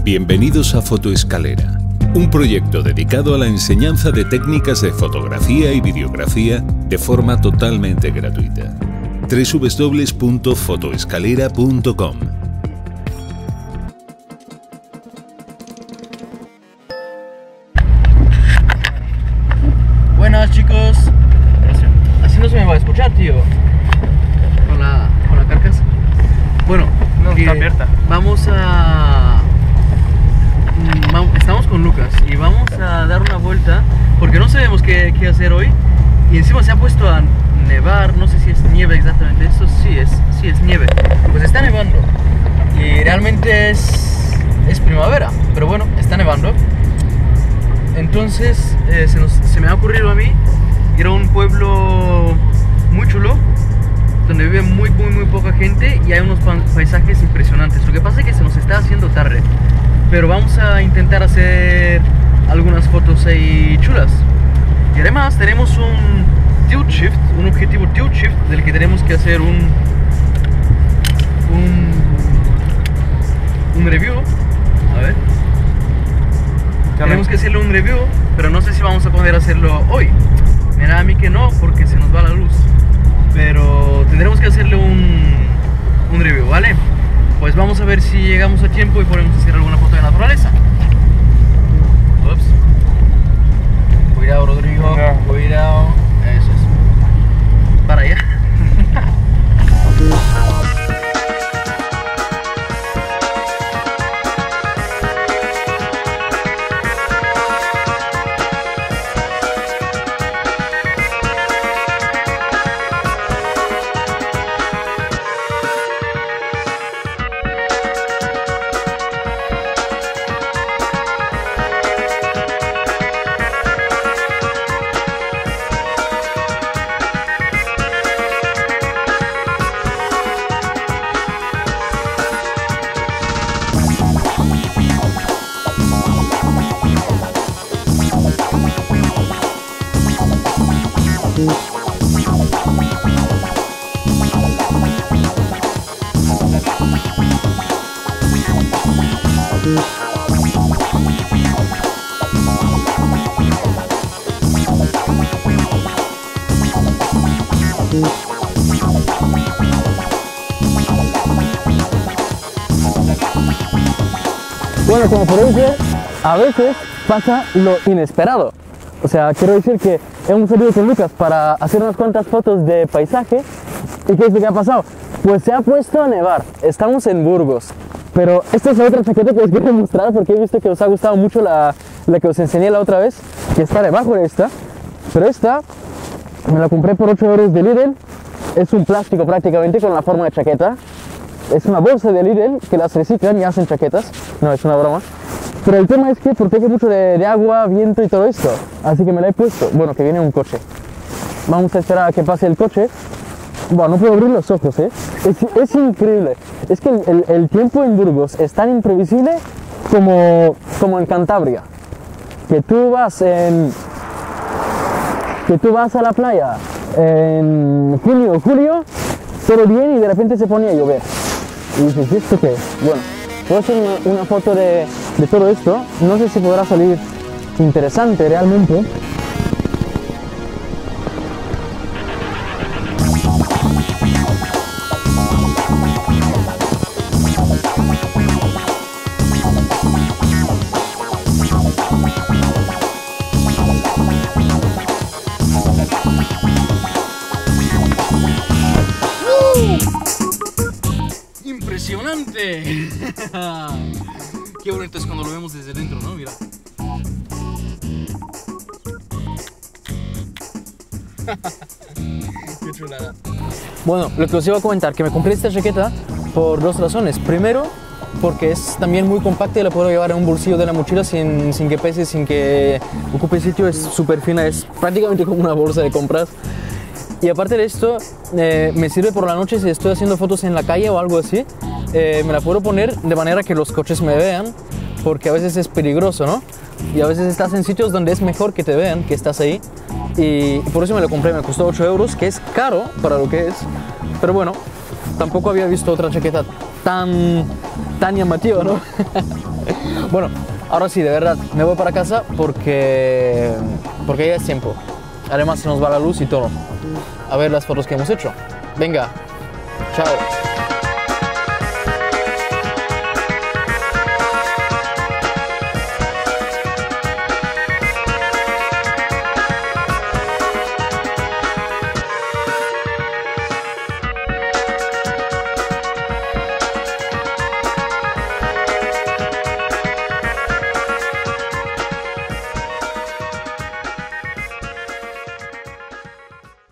Bienvenidos a Fotoescalera, un proyecto dedicado a la enseñanza de técnicas de fotografía y videografía de forma totalmente gratuita. www.fotoescalera.com. Buenas, chicos. Así no se me va a escuchar, tío. Con la carcasa. Bueno, no está abierta. Estamos con Lucas y vamos a dar una vuelta porque no sabemos qué hacer hoy. Y encima se ha puesto a nevar, no sé si es nieve exactamente. Esto sí es nieve. Pues está nevando y realmente es primavera, pero bueno, está nevando. Entonces se me ha ocurrido a mí ir a un pueblo muy chulo donde vive muy poca gente y hay unos paisajes impresionantes. Lo que pasa es que se nos está haciendo tarde, pero vamos a intentar hacer algunas fotos ahí chulas. Y además tenemos un tilt shift, un objetivo tilt shift del que tenemos que hacer un review. A ver. Tenemos que hacerle un review, pero no sé si vamos a poder hacerlo hoy. Me da a mí que no, porque se nos va la luz. Pero tendremos que hacerle un review, ¿vale? Pues vamos a ver si llegamos a tiempo y podemos hacer alguna foto de naturaleza. Ups. Cuidado, Rodrigo. Cuidado. Eso es. Para allá. Bueno, como podéis ver, a veces pasa lo inesperado. O sea, quiero decir que hemos salido con Lucas para hacer unas cuantas fotos de paisaje. ¿Y qué es lo que ha pasado? Pues se ha puesto a nevar. Estamos en Burgos. Pero esta es la otra chaqueta que os quiero mostrar porque he visto que os ha gustado mucho la que os enseñé la otra vez, que está debajo de esta. Pero esta me la compré por 8 euros de Lidl. Es un plástico prácticamente con la forma de chaqueta. Es una bolsa de Lidl que las reciclan y hacen chaquetas. No, es una broma. Pero el tema es que protege mucho de agua, viento y todo esto. Así que me la he puesto. Bueno, que viene un coche. Vamos a esperar a que pase el coche. Bueno, no puedo abrir los ojos, ¿eh? Es increíble. Es que el tiempo en Burgos es tan imprevisible como en Cantabria. Que tú vas a la playa en junio o julio, todo bien y de repente se ponía a llover. Y dices, ¿y esto qué es? Bueno, voy a hacer una foto de todo esto. No sé si podrá salir interesante realmente. ¡Impresionante! Qué bonito es cuando lo vemos desde dentro, ¿no? Mira. Qué chulada. Bueno, lo que os iba a comentar, que me compré esta chaqueta por dos razones. Primero, porque es también muy compacta y la puedo llevar en un bolsillo de la mochila sin que pese, sin que ocupe sitio. Es súper fina, es prácticamente como una bolsa de compras. Y aparte de esto, me sirve por la noche si estoy haciendo fotos en la calle o algo así. Me la puedo poner de manera que los coches me vean, porque a veces es peligroso, ¿no? Y a veces estás en sitios donde es mejor que te vean, que estás ahí. Y por eso me lo compré, me costó 8 euros, que es caro para lo que es. Pero bueno, tampoco había visto otra chaqueta tan llamativa, ¿no? Bueno, ahora sí, de verdad, me voy para casa porque ya es tiempo. Además se nos va la luz y todo. A ver las fotos que hemos hecho. Venga, chao.